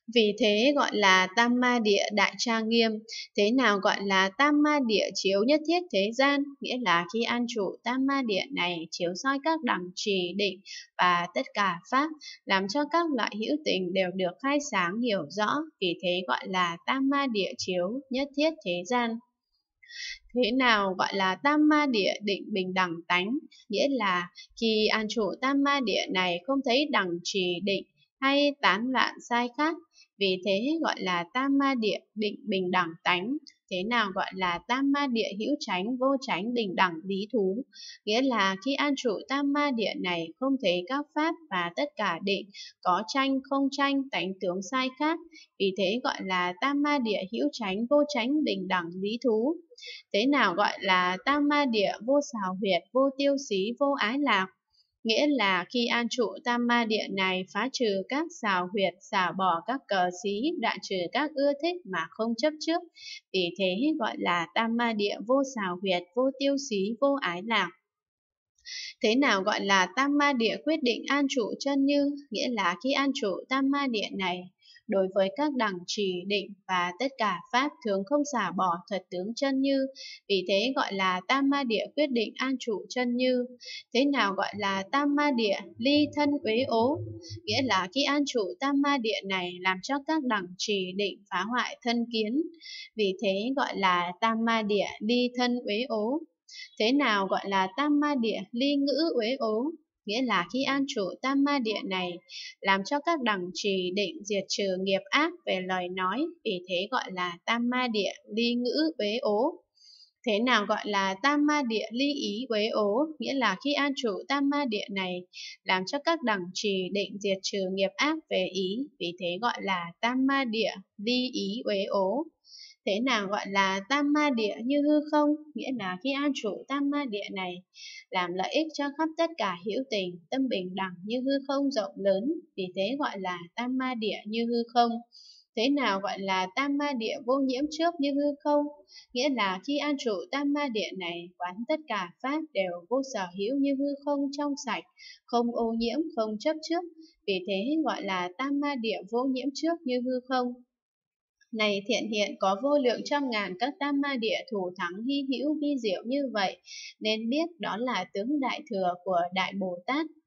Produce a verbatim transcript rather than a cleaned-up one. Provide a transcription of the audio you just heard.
Vì thế gọi là tam ma địa đại trang nghiêm. Thế nào gọi là tam ma địa chiếu nhất thiết thế gian? Nghĩa là khi an trụ tam ma địa này chiếu soi các đẳng trì định và tất cả pháp, làm cho các loại hữu tình đều được khai sáng hiểu rõ. Vì thế gọi là tam ma địa chiếu nhất thiết thế gian. Thế nào gọi là tam ma địa định bình đẳng tánh? Nghĩa là khi an trụ tam ma địa này không thấy đẳng trì định hay tán loạn sai khác, vì thế gọi là tam ma địa định bình đẳng tánh. Thế nào gọi là tam ma địa hữu chánh vô chánh bình đẳng lý thú? Nghĩa là khi an trụ tam ma địa này không thấy các pháp và tất cả định có tranh không tranh tánh tướng sai khác, vì thế gọi là tam ma địa hữu chánh vô chánh bình đẳng lý thú. Thế nào gọi là tam ma địa vô xào huyệt, vô tiêu xí, vô ái lạc? Nghĩa là khi an trụ tam ma địa này phá trừ các xào huyệt, xả bỏ các cờ xí, đoạn trừ các ưa thích mà không chấp trước. Vì thế gọi là tam ma địa vô xào huyệt, vô tiêu xí, vô ái lạc. Thế nào gọi là tam ma địa quyết định an trụ chân như? Nghĩa là khi an trụ tam ma địa này, đối với các đẳng trì định và tất cả pháp thường không xả bỏ thật tướng chân như, vì thế gọi là tam ma địa quyết định an trụ chân như. Thế nào gọi là tam ma địa ly thân uế ố? Nghĩa là khi an trụ tam ma địa này làm cho các đẳng trì định phá hoại thân kiến, vì thế gọi là tam ma địa ly thân uế ố. Thế nào gọi là tam ma địa ly ngữ uế ố? Nghĩa là khi an trụ tam ma địa này làm cho các đẳng trì định diệt trừ nghiệp ác về lời nói, vì thế gọi là tam ma địa ly ngữ uế ố. Thế nào gọi là tam ma địa ly ý uế ố? Nghĩa là khi an trụ tam ma địa này làm cho các đẳng trì định diệt trừ nghiệp ác về ý, vì thế gọi là tam ma địa ly ý uế ố. Thế nào gọi là tam ma địa như hư không? Nghĩa là khi an trụ tam ma địa này làm lợi ích cho khắp tất cả hữu tình, tâm bình đẳng như hư không rộng lớn, vì thế gọi là tam ma địa như hư không. Thế nào gọi là tam ma địa vô nhiễm trước như hư không? Nghĩa là khi an trụ tam ma địa này, quán tất cả pháp đều vô sở hữu như hư không trong sạch, không ô nhiễm, không chấp trước, vì thế gọi là tam ma địa vô nhiễm trước như hư không. Này thiện hiện có vô lượng trăm ngàn các tam ma địa thủ thắng hy hữu vi diệu như vậy, nên biết đó là tướng đại thừa của Đại Bồ Tát.